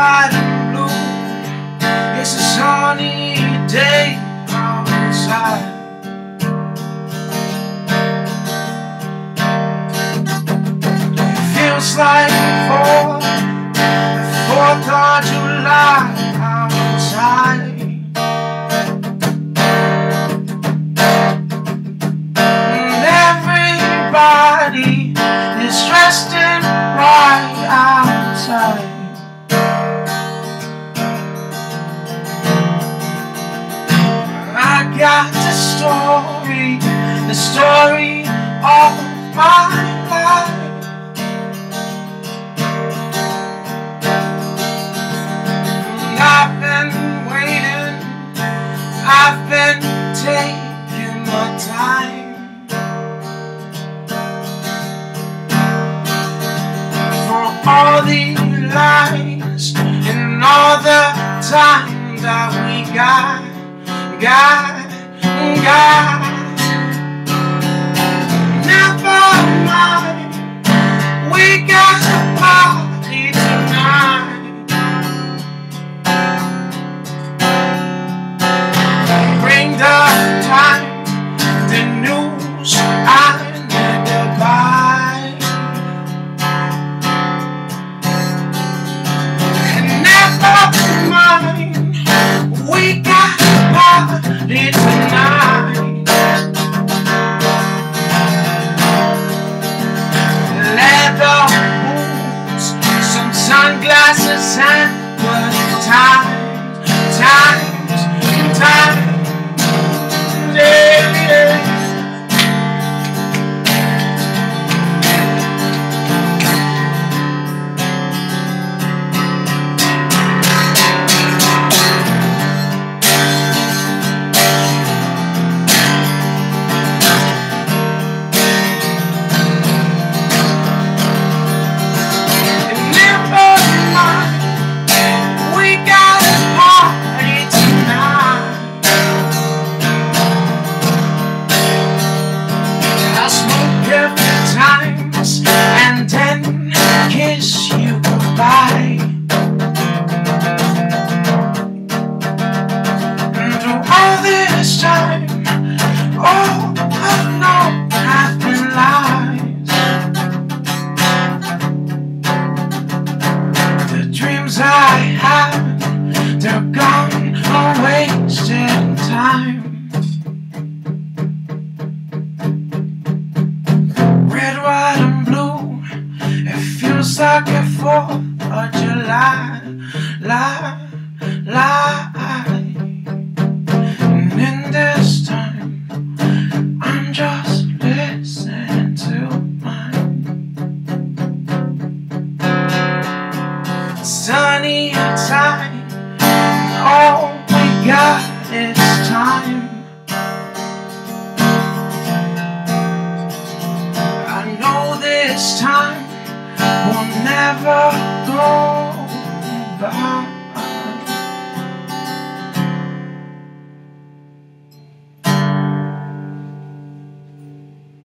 white, and blue. It's a sunny day outside. It feels like 4th of July outside. Everybody is dressed in white outside. I got the story of my life. I've been waiting, I've been taking my time. All the lies and all the time that we got. Never mind, we got a party tonight. Bring the time, the news, and goodbye. We got a party tonight. Leather boots, some sunglasses, and good times, yeah. And then kiss you goodbye. And through all this time, all I've known have been lies. The dreams I had, they're gone, are wasted time. Red, white, and blue, it feels like a 4th of July, and in this time, I'm just listening to mine. Sunny outside, and all we got is time. This time will never